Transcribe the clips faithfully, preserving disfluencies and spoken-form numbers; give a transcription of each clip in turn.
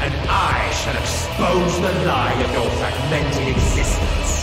and I shall expose the lie of your fragmented existence.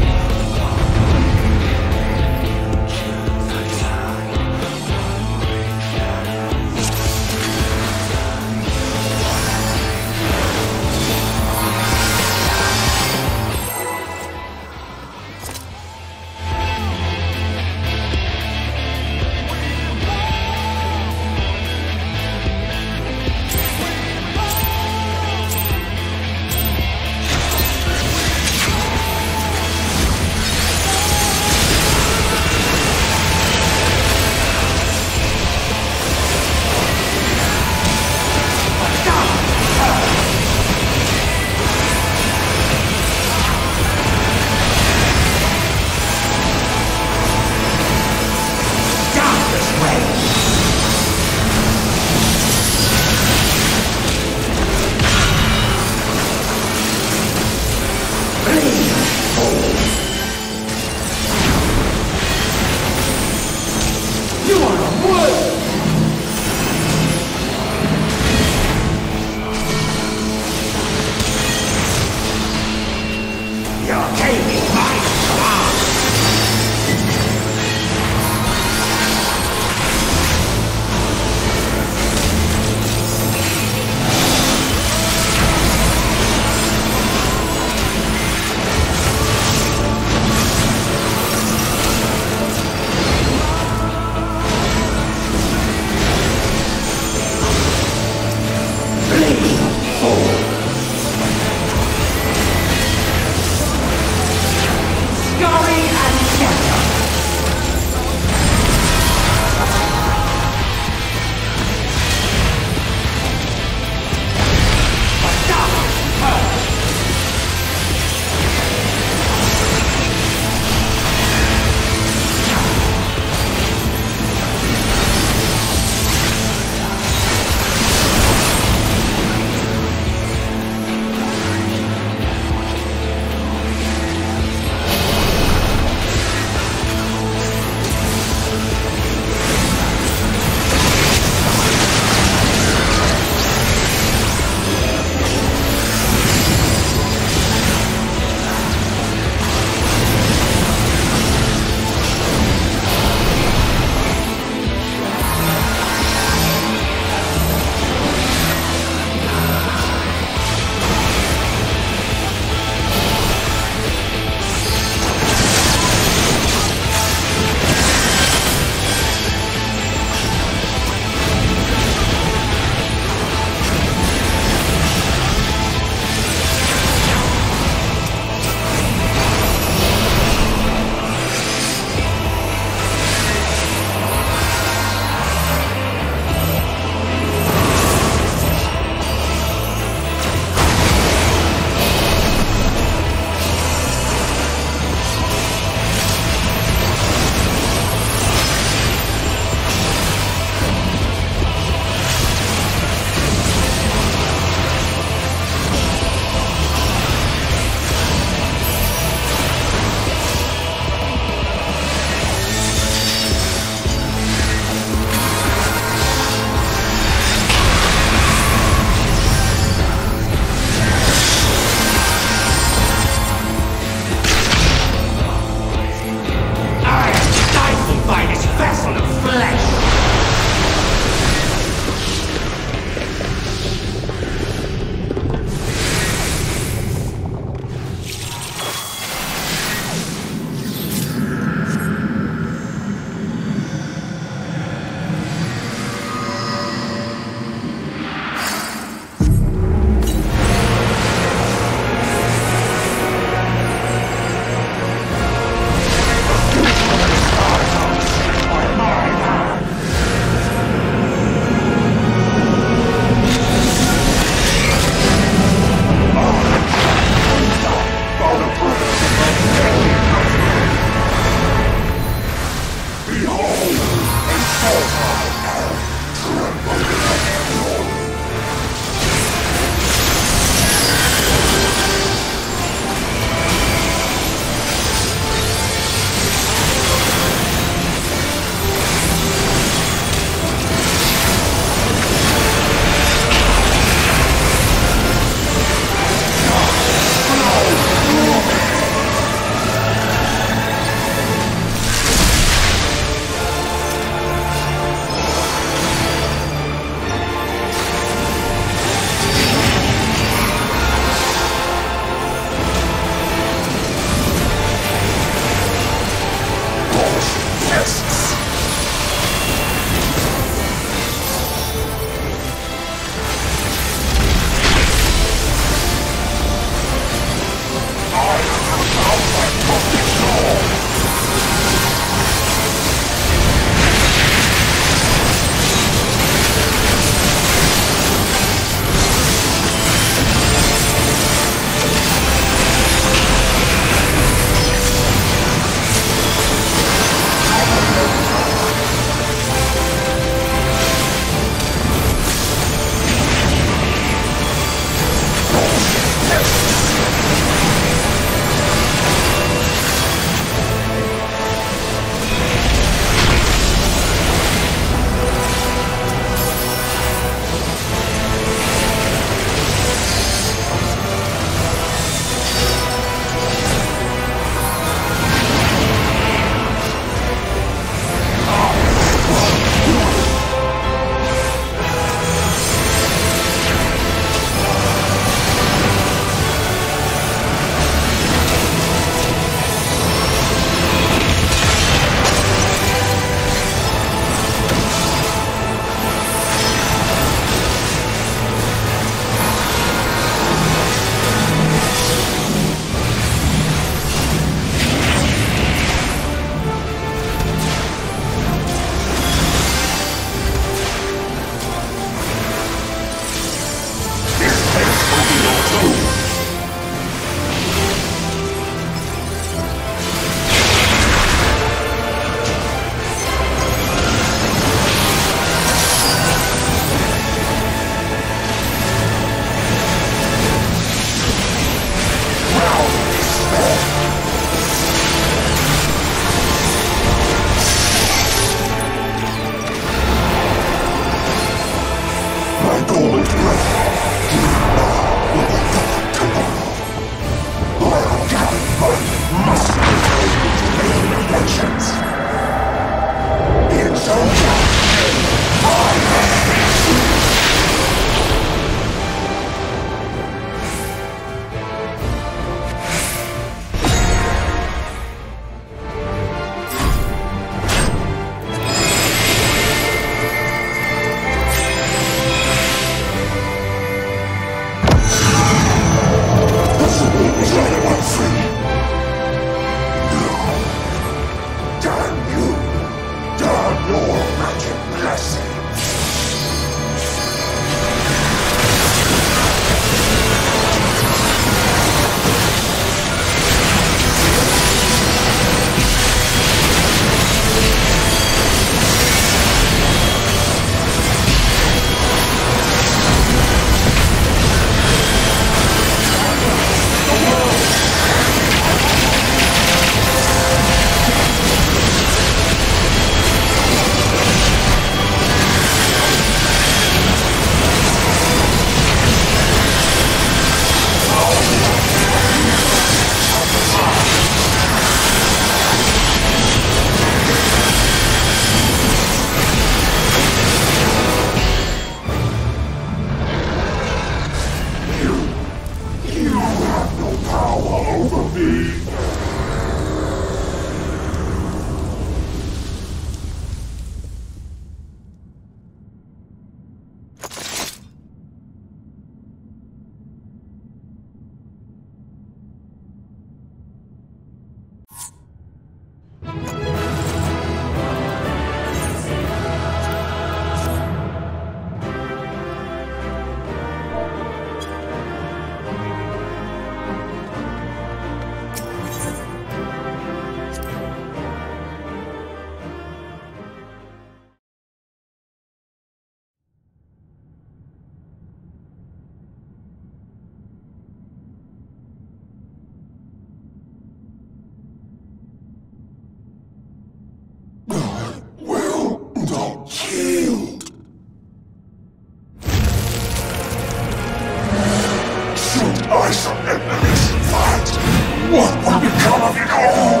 What will become of it all?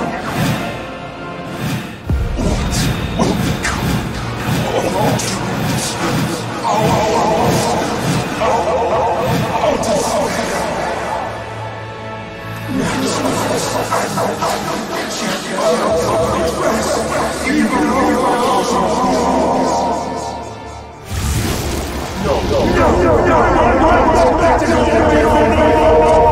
What will become of our dreams? Our, our, our desire? No, no, no, no, no, no, no, no.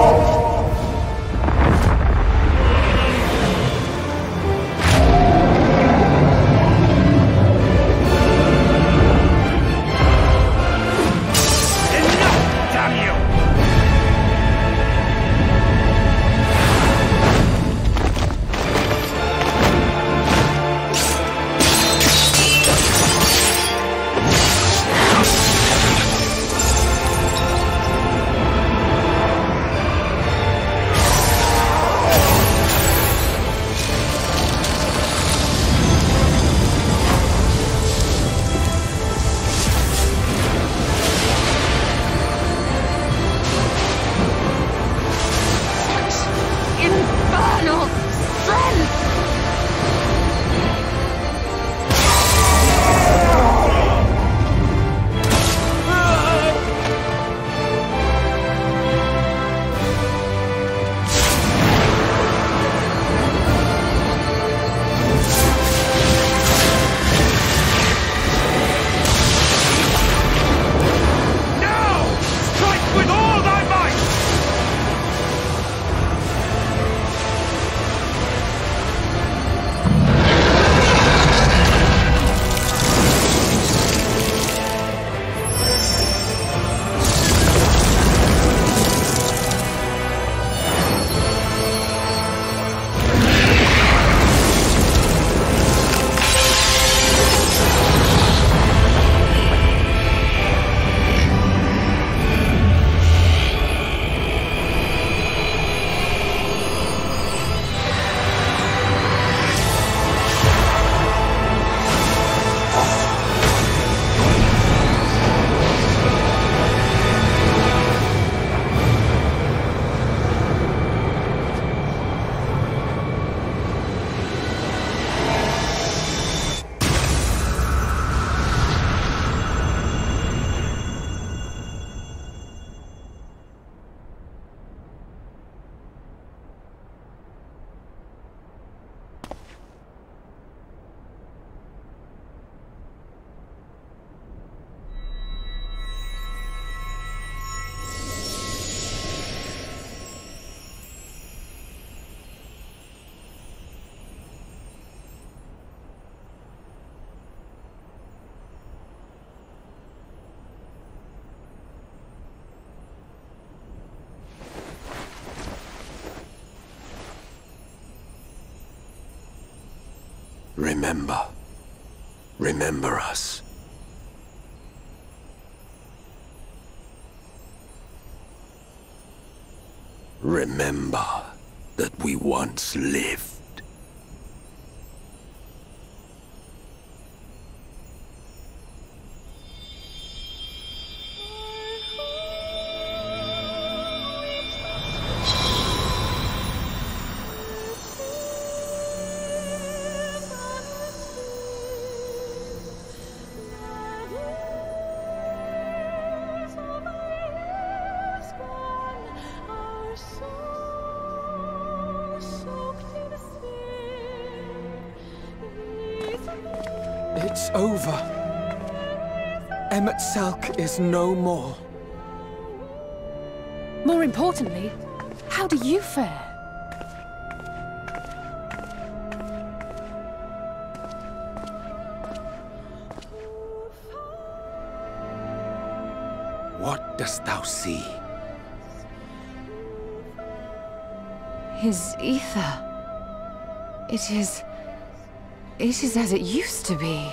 Remember. Remember us. Remember that we once lived. It's over. Emmett Selk is no more. More importantly, how do you fare? What dost thou see? His ether. It is... It is as it used to be.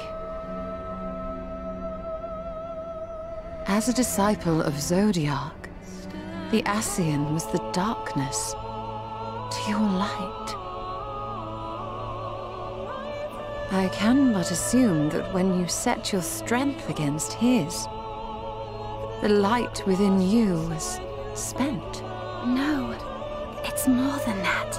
As a disciple of Zodiark, the Ascian was the darkness to your light. I can but assume that when you set your strength against his, the light within you was spent. No. It's more than that.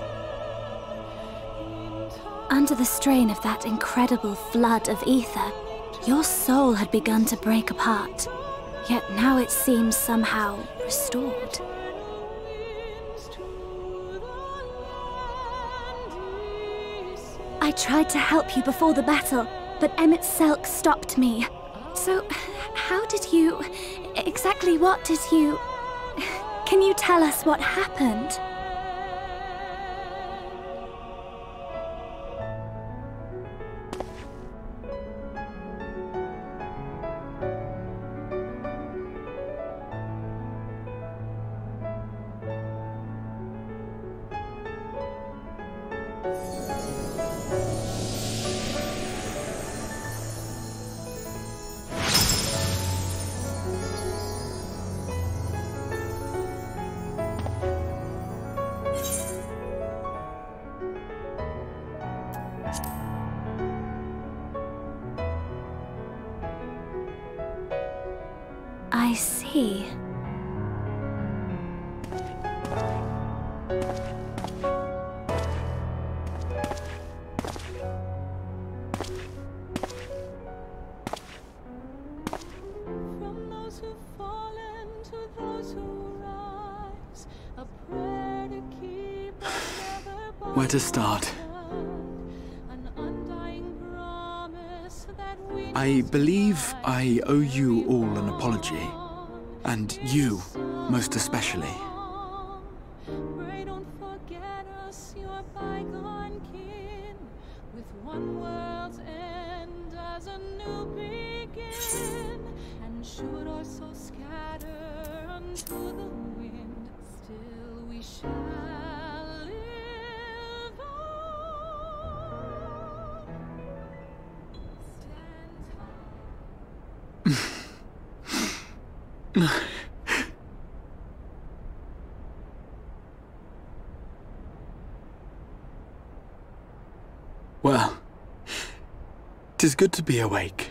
Under the strain of that incredible flood of ether, your soul had begun to break apart, yet now it seems somehow restored. I tried to help you before the battle, but Emmett Selk stopped me. So, how did you... exactly what did you... Can you tell us what happened? I see. From those who've fallen to those who rise, a prayer to keep us never by Where to start? an undying promise that we I believe I owe you all an apology. And you, most especially. pray don't forget us, your bygone kin, with one world's end as a new begin. And should our souls scatter unto the wind, still we shall live on. Stand Well, 'tis good to be awake.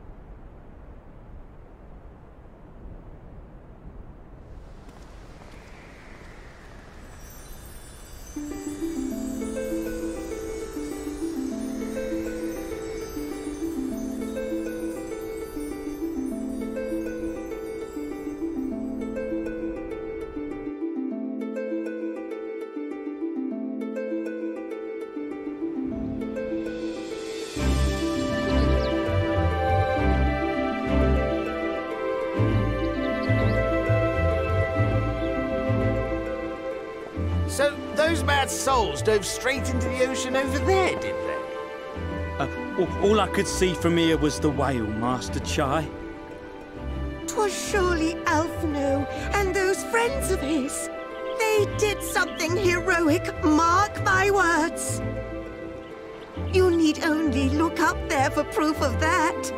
So, those mad souls dove straight into the ocean over there, did they? Uh, all, all I could see from here was the whale, Master Chai. 'Twas surely Alphino and those friends of his. They did something heroic, mark my words. You need only look up there for proof of that.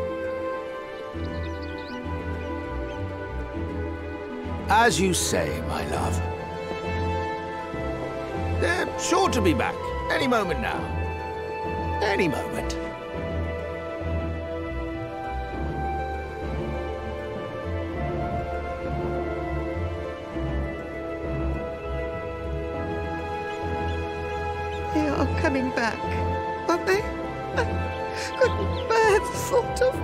As you say, my love. They're sure to be back, any moment now. Any moment. They are coming back, aren't they? I couldn't bear the thought of...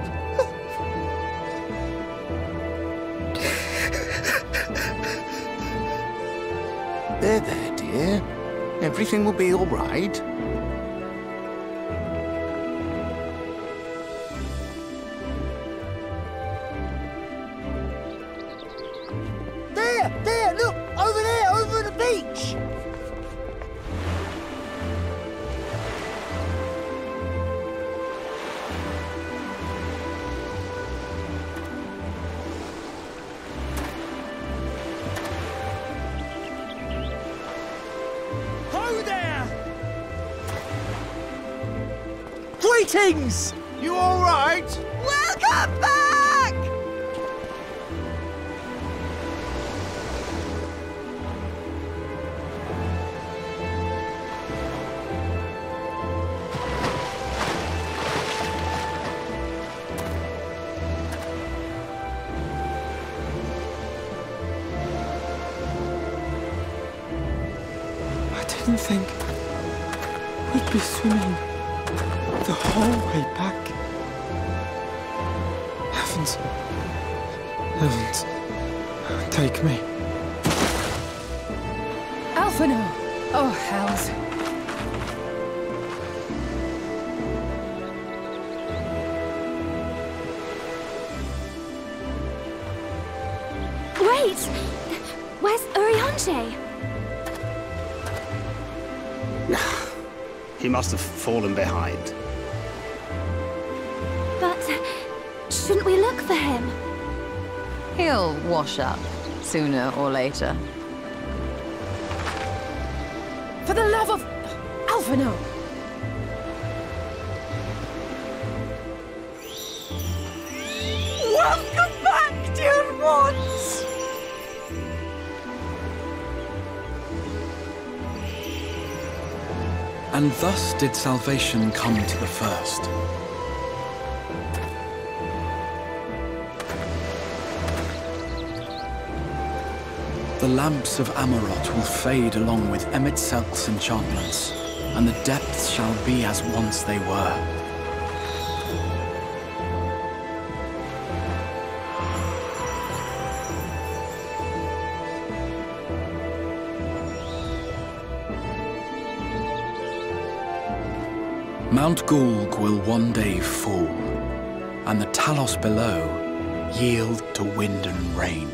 There, there, dear. Everything will be all right. There, there, look! Over there, over the beach! Ho there! Greetings! You all right? Welcome back! didn't think we'd be swimming the whole way back. Heavens. Heavens. Take me. Alphino! Oh, hells. Wait! Where's Urianger? He must have fallen behind. But shouldn't we look for him? He'll wash up, sooner or later. For the love of Alphino! Welcome back, dear ones! And thus did salvation come to the first. The lamps of Amarot will fade along with Emet-Selk's enchantments, and the depths shall be as once they were. Mount Gulg will one day fall, and the Talos below yield to wind and rain.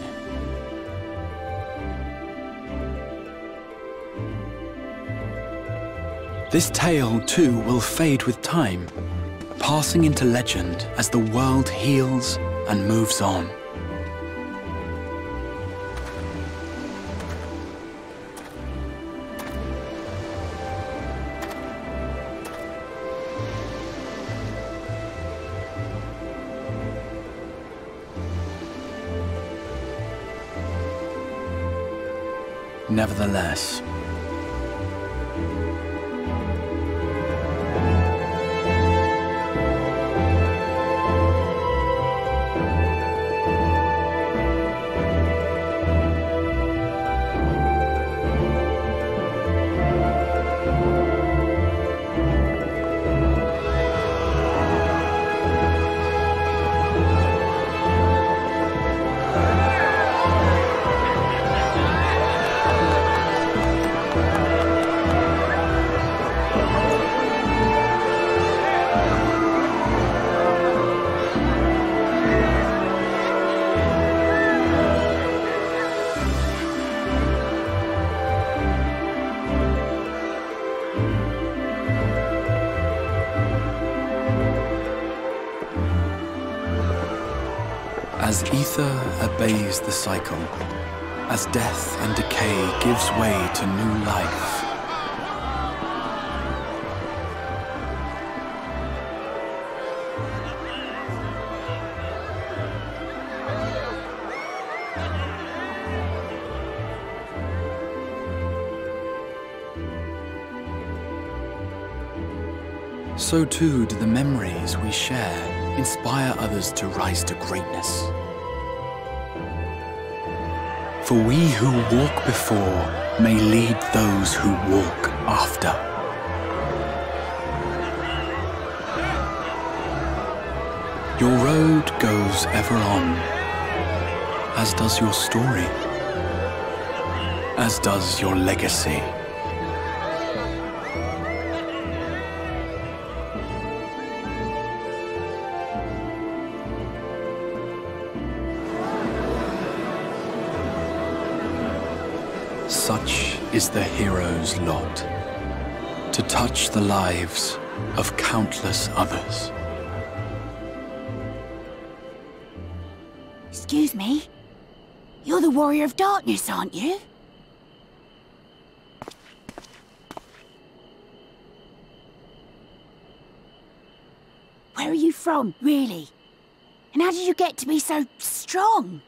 This tale, too, will fade with time, passing into legend as the world heals and moves on. Nevertheless, as ether obeys the cycle, as death and decay gives way to new life, so too do the memories we share inspire others to rise to greatness. For we who walk before may lead those who walk after. Your road goes ever on, as does your story, as does your legacy. Such is the hero's lot, to touch the lives of countless others. Excuse me? You're the Warrior of Darkness, aren't you? Where are you from, really? And how did you get to be so strong?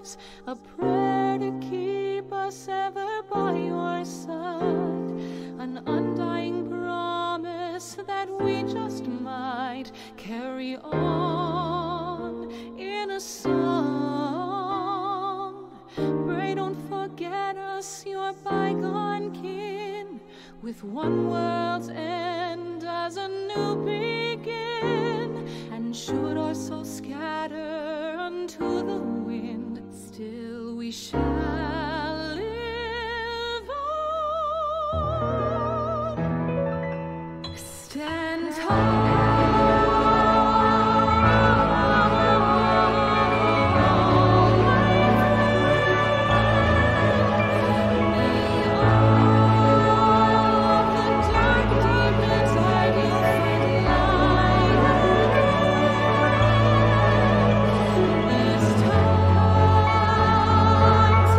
rise, a prayer to keep us ever by your side, an undying promise that we just might carry on in a song. Pray don't forget us, your bygone kin, with one world's end as a new begin. And should our souls scatter unto the wind, still we shall live on. Stand tall. This time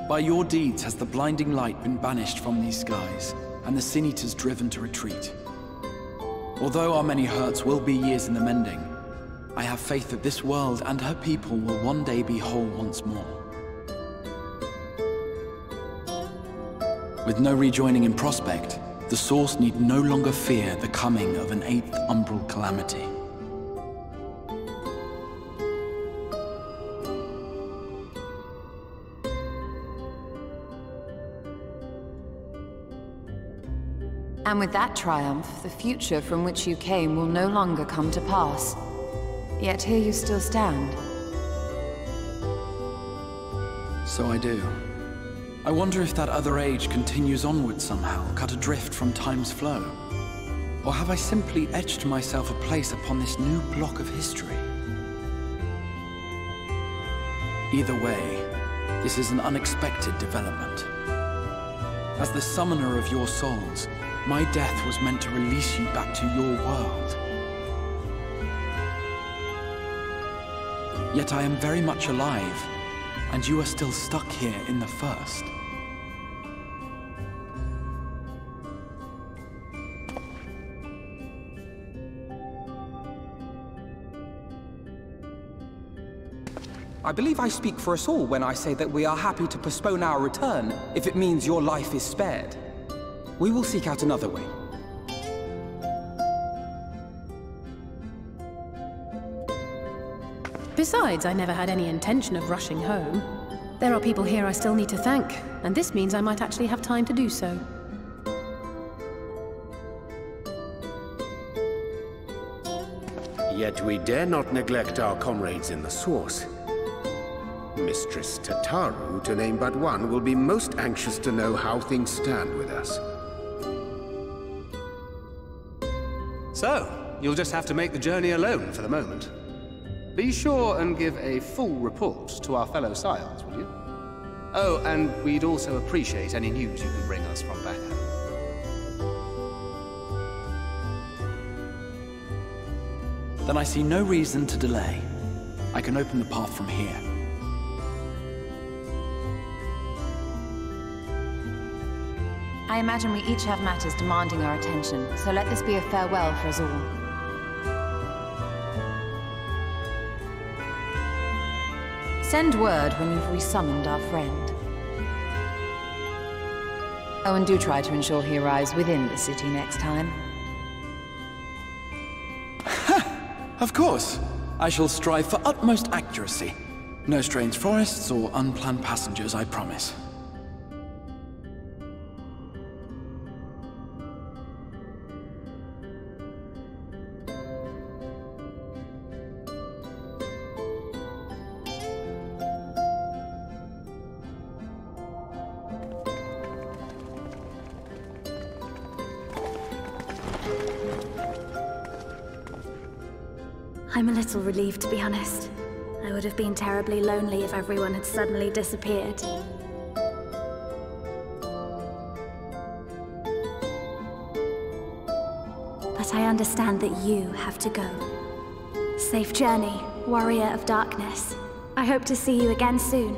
By your deeds has the blinding light been banished from these skies, and the Sin Eaters driven to retreat. Although our many hurts will be years in the mending, I have faith that this world and her people will one day be whole once more. With no rejoining in prospect, the Source need no longer fear the coming of an eighth umbral calamity. And with that triumph, the future from which you came will no longer come to pass. Yet here you still stand. So I do. I wonder if that other age continues onward somehow, cut adrift from time's flow. Or have I simply etched myself a place upon this new block of history? Either way, this is an unexpected development. As the summoner of your souls, my death was meant to release you back to your world. Yet I am very much alive, and you are still stuck here in the First. I believe I speak for us all when I say that we are happy to postpone our return if it means your life is spared. We will seek out another way. Besides, I never had any intention of rushing home. There are people here I still need to thank, and this means I might actually have time to do so. Yet we dare not neglect our comrades in the Source. Mistress Tataru, to name but one, will be most anxious to know how things stand with us. So, you'll just have to make the journey alone for the moment. Be sure and give a full report to our fellow scions, will you? Oh, and we'd also appreciate any news you can bring us from back home. Then I see no reason to delay. I can open the path from here. I imagine we each have matters demanding our attention, so let this be a farewell for us all. Send word when you've resummoned our friend. Oh, and do try to ensure he arrives within the city next time. Of course. I shall strive for utmost accuracy. No strange forests or unplanned passengers, I promise. I'm a little relieved, to be honest. I would have been terribly lonely if everyone had suddenly disappeared. But I understand that you have to go. Safe journey, warrior of darkness. I hope to see you again soon.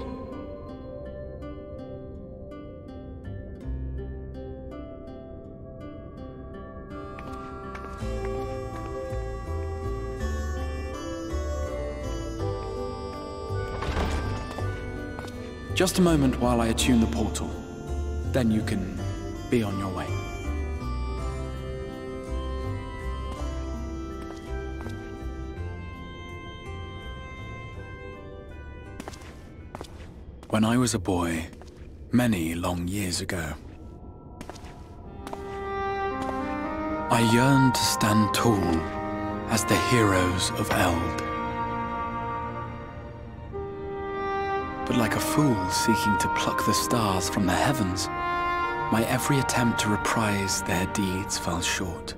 Just a moment while I attune the portal. Then you can be on your way. When I was a boy, many long years ago, I yearned to stand tall as the heroes of Eld. But like a fool seeking to pluck the stars from the heavens, my every attempt to reprise their deeds fell short.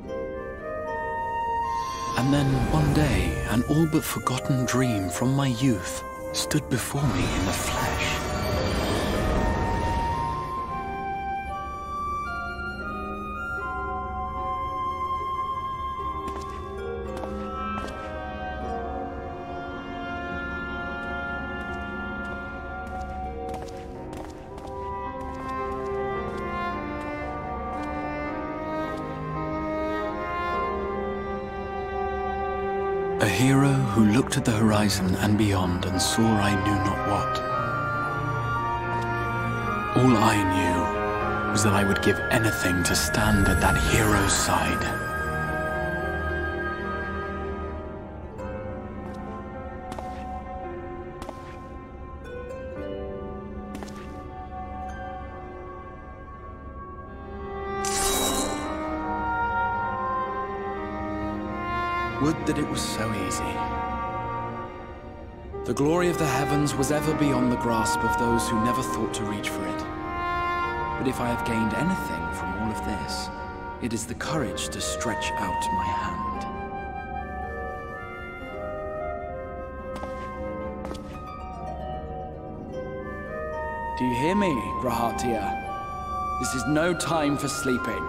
And then one day, an all but forgotten dream from my youth stood before me in the flesh. A hero who looked at the horizon and beyond and saw I knew not what. All I knew was that I would give anything to stand at that hero's side. Would that it was so easy. The glory of the heavens was ever beyond the grasp of those who never thought to reach for it. But if I have gained anything from all of this, it is the courage to stretch out my hand. Do you hear me, Grahatia? This is no time for sleeping.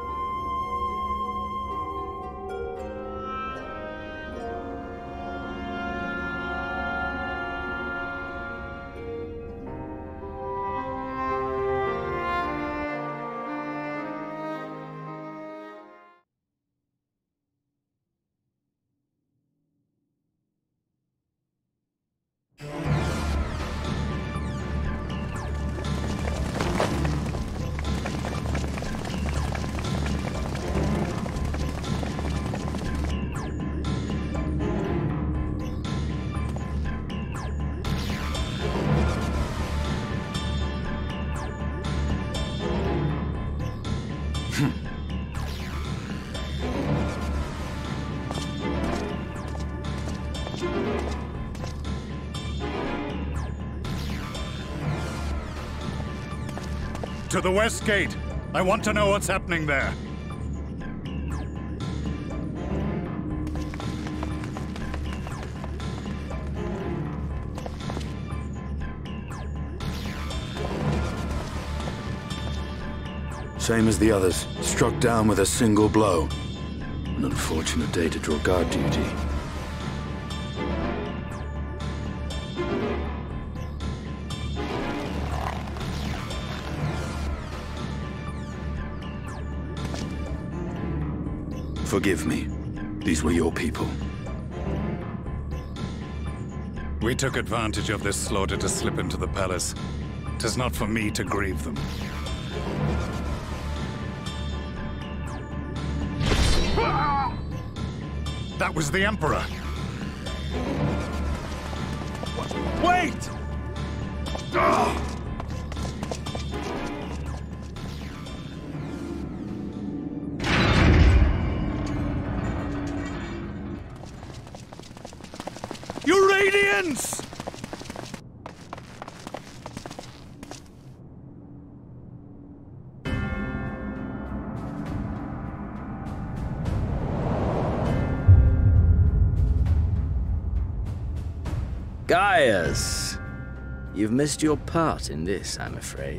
To the west gate. I want to know what's happening there. Same as the others. Struck down with a single blow. An unfortunate day to draw guard duty. Forgive me. These were your people. We took advantage of this slaughter to slip into the palace. 'Tis not for me to grieve them. That was the Emperor! Wait! Ugh! Your radiance! Gaius, you've missed your part in this, I'm afraid.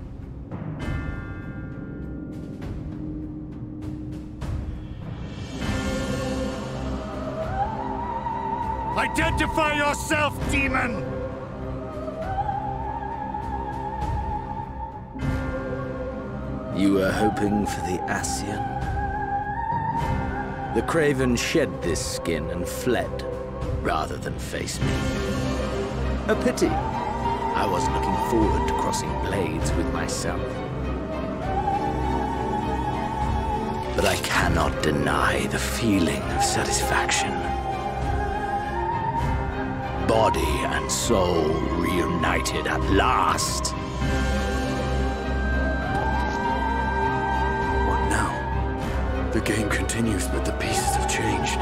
Identify yourself, demon! You were hoping for the Ascian? The Craven shed this skin and fled, rather than face me. A pity. I wasn't looking forward to crossing blades with myself. But I cannot deny the feeling of satisfaction. Body and soul reunited at last. What now? The game continues, but the pieces have changed.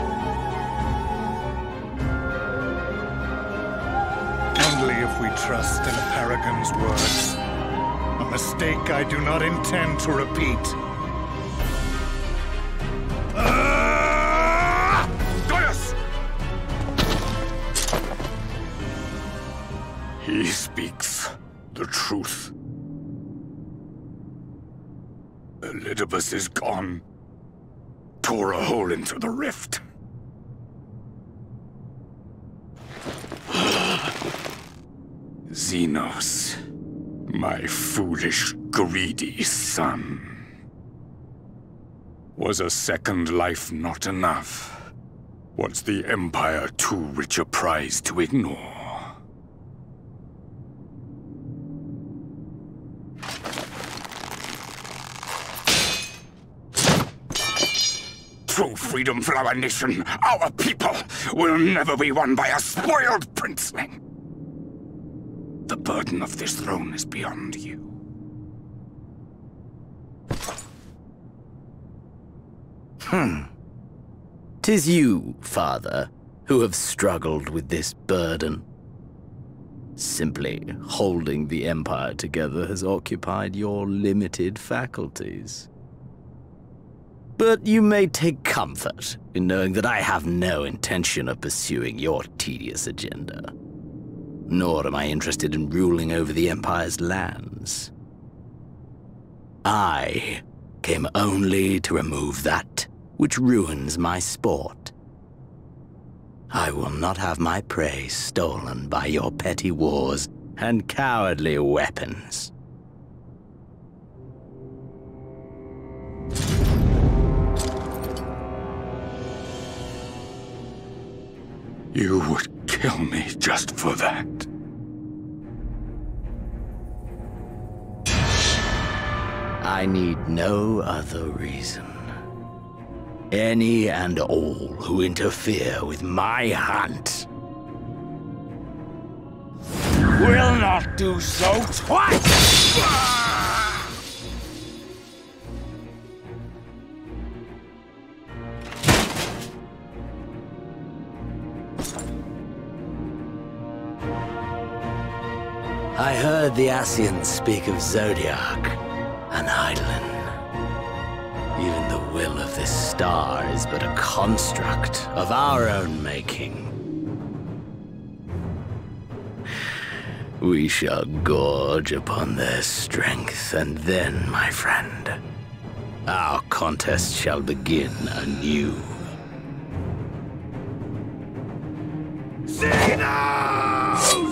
Only if we trust in a paragon's words. A mistake I do not intend to repeat. Ah! Gaius! He speaks the truth. Elidibus is gone. Tore a hole into the rift. Xenos, my foolish, greedy son. Was a second life not enough? Was the Empire too rich a prize to ignore? True freedom for our nation, our people, will never be won by a spoiled princeling. The burden of this throne is beyond you. Hmm. 'Tis you, father, who have struggled with this burden. Simply holding the Empire together has occupied your limited faculties. But you may take comfort in knowing that I have no intention of pursuing your tedious agenda. Nor am I interested in ruling over the Empire's lands. I came only to remove that which ruins my sport. I will not have my prey stolen by your petty wars and cowardly weapons. You would kill me just for that. I need no other reason. Any and all who interfere with my hunt will not do so twice! I heard the Ascians speak of Zodiac, an Eidolon. Even the will of this star is but a construct of our own making. We shall gorge upon their strength, and then, my friend, our contest shall begin anew. Xenos!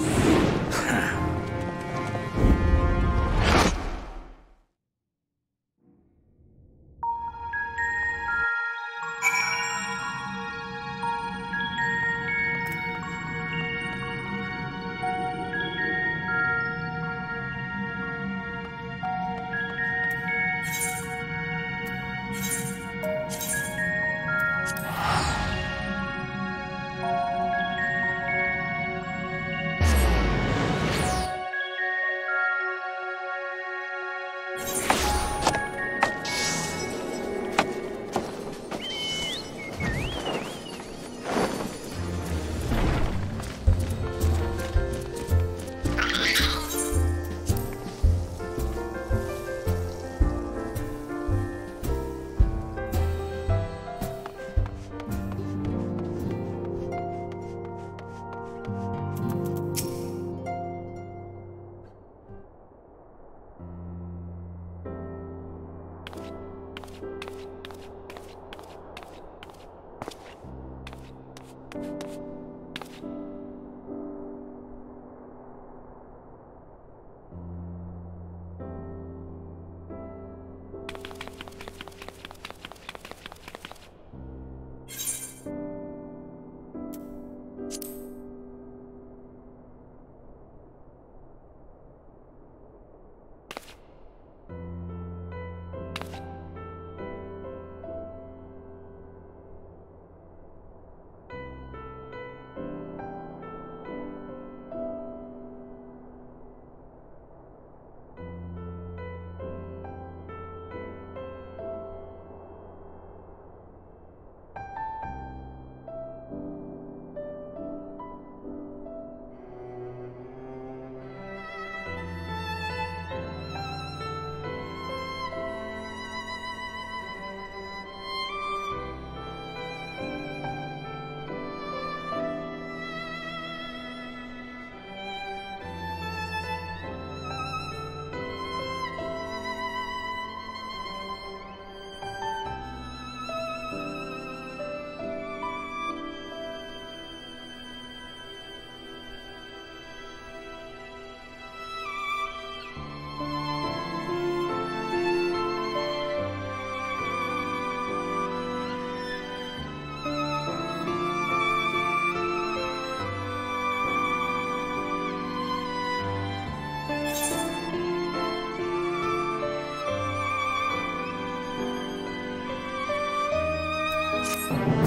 Yes.